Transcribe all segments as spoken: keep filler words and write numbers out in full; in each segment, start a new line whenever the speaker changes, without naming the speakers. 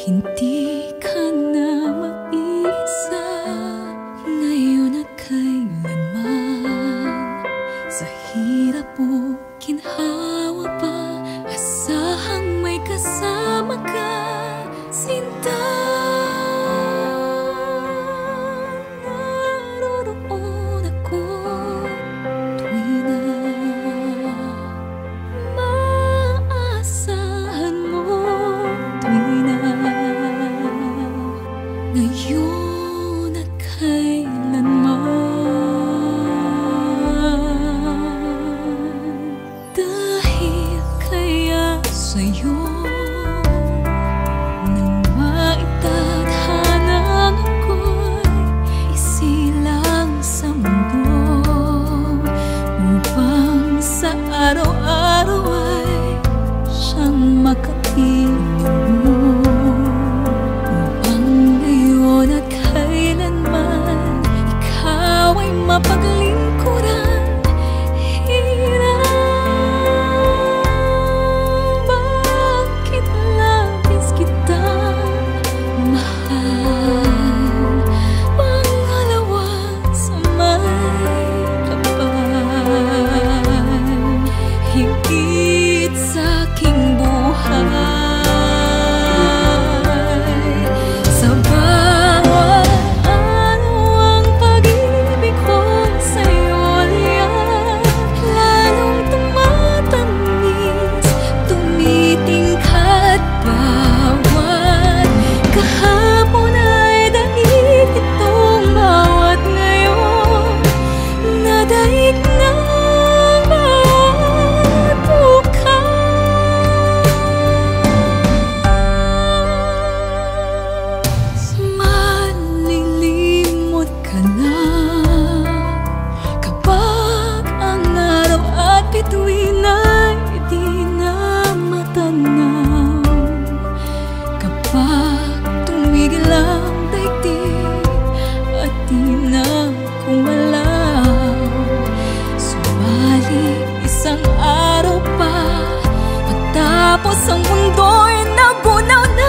Hindi ka na mag-isa ngayon at kailanman. Sa hirap o ginhawa pa, asahang may kasama ka, sinta. Naroroon ako tuwi na maasahan mo, tuwi na ngayon at kailanman. Dahil kaya sa'yo nang maitadhana ako'y isilang sa mundo, upang sa araw-araw ay siyang makapiling mo. Mapaglingkuran, hirap. Bakit labis kitang mahal? Pangalawa sa may kapal, higit sa aking buhay. Sa bawat bituin ay di na matanaw. Kapag tumigil ang daigdig at di na kumalaw, sumali isang araw pa, matapos ang mundo'y nagunaw na.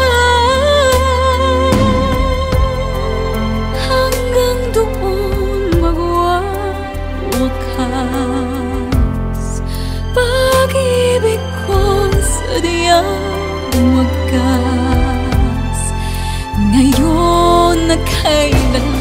Hanggang doon magwawakas pag-ibig kong sadyang wagas, ngayon na kailanman.